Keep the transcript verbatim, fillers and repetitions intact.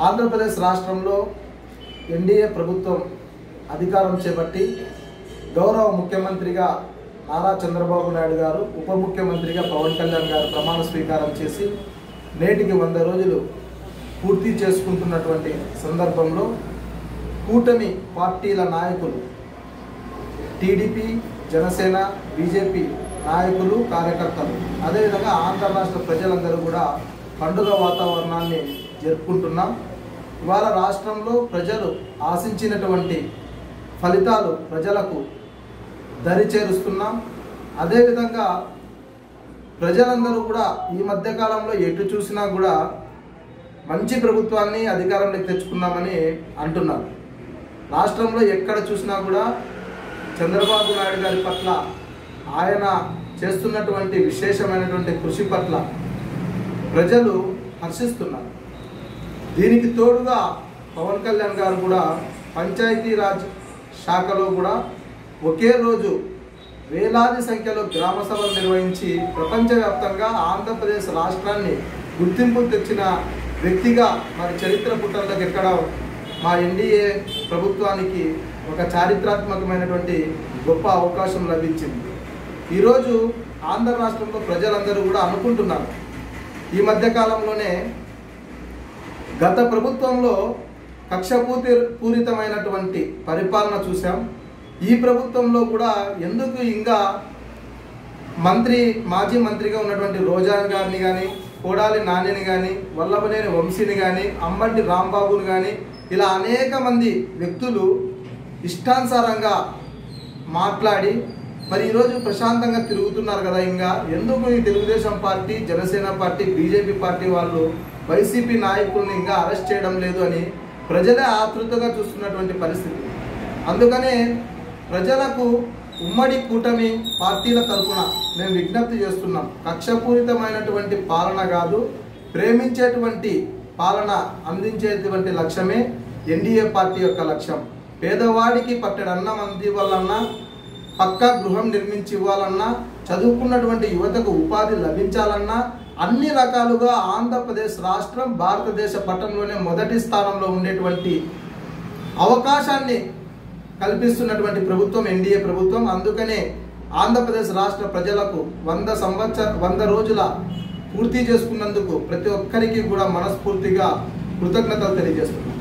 ఆంధ్రప్రదేశ్ రాష్ట్రంలో ఎన్డీఏ ప్రభుత్వం అధికారం చేపట్టి గౌరవ ముఖ్యమంత్రిగా నారా చంద్రబాబు నాయుడు గారు, ఉప ముఖ్యమంత్రిగా పవన్ కళ్యాణ్ గారు ప్రమాణ స్వీకారం చేసి నేటికి వంద రోజులు పూర్తి చేసుకుంటున్నటువంటి సందర్భంలో కూటమి పార్టీల నాయకులు, టీడీపీ, జనసేన, బీజేపీ నాయకులు, కార్యకర్తలు, అదేవిధంగా ఆంధ్ర రాష్ట్ర ప్రజలందరూ కూడా పండుగ వాతావరణాన్ని జరుపుకుంటున్నాం. ఇవాళ రాష్ట్రంలో ప్రజలు ఆశించినటువంటి ఫలితాలు ప్రజలకు దరి చేరుస్తున్నాం. అదేవిధంగా ప్రజలందరూ కూడా ఈ మధ్యకాలంలో ఎటు చూసినా కూడా మంచి ప్రభుత్వాన్ని అధికారంలోకి తెచ్చుకున్నామని అంటున్నారు. రాష్ట్రంలో ఎక్కడ చూసినా కూడా చంద్రబాబు నాయుడు గారి పట్ల, ఆయన చేస్తున్నటువంటి విశేషమైనటువంటి కృషి పట్ల ప్రజలు హర్షిస్తున్నారు. దీనికి తోడుగా పవన్ కళ్యాణ్ గారు కూడా పంచాయతీరాజ్ శాఖలో కూడా ఒకే రోజు వేలాది సంఖ్యలో గ్రామ సభలు నిర్వహించి ప్రపంచవ్యాప్తంగా ఆంధ్రప్రదేశ్ రాష్ట్రాన్ని గుర్తింపు తెచ్చిన వ్యక్తిగా మరి చరిత్ర పుటల్లోకి ఎక్కడ మా ఎన్డీఏ ప్రభుత్వానికి ఒక చారిత్రాత్మకమైనటువంటి గొప్ప అవకాశం లభించింది. ఈరోజు ఆంధ్ర రాష్ట్రంలో ప్రజలందరూ కూడా అనుకుంటున్నారు, ఈ మధ్యకాలంలోనే గత ప్రభుత్వంలో కక్షపూర్తి పూరితమైనటువంటి పరిపాలన చూసాం. ఈ ప్రభుత్వంలో కూడా ఎందుకు ఇంకా మంత్రి మాజీ మంత్రిగా ఉన్నటువంటి రోజా గారిని కానీ, కోడాలి నానిని కానీ, వల్లభనేని వంశీని కానీ, అంబంటి రాంబాబుని కానీ, ఇలా అనేక మంది వ్యక్తులు ఇష్టానుసారంగా మాట్లాడి మరి ఈరోజు ప్రశాంతంగా తిరుగుతున్నారు కదా. ఇంకా ఎందుకు ఈ Telugu Desam party, Janasena party, BJP party వాళ్ళు వైసీపీ నాయకుల్ని ఇంకా అరెస్ట్ చేయడం లేదు అని ప్రజలే ఆతృతగా చూస్తున్నటువంటి పరిస్థితి. అందుకనే ప్రజలకు ఉమ్మడి కూటమి పార్టీల తరఫున మేము విజ్ఞప్తి చేస్తున్నాం, కక్షపూరితమైనటువంటి పాలన కాదు, ప్రేమించేటువంటి పాలన అందించేటువంటి లక్ష్యమే ఎన్డీఏ పార్టీ యొక్క లక్ష్యం. పేదవాడికి పట్టెడన్నం అందివ్వాలన్నా, పక్కా గృహం నిర్మించి ఇవ్వాలన్నా, చదువుకున్నటువంటి యువతకు ఉపాధి లభించాలన్నా, అన్ని రకాలుగా ఆంధ్రప్రదేశ్ రాష్ట్రం భారతదేశ పట్టణంలోనే మొదటి స్థానంలో ఉండేటువంటి అవకాశాన్ని కల్పిస్తున్నటువంటి ప్రభుత్వం ఎన్డీఏ ప్రభుత్వం. అందుకనే ఆంధ్రప్రదేశ్ రాష్ట్ర ప్రజలకు వంద సంవత్సర వంద రోజుల పూర్తి చేసుకున్నందుకు ప్రతి ఒక్కరికి కూడా మనస్ఫూర్తిగా కృతజ్ఞతలు తెలియజేస్తున్నాం.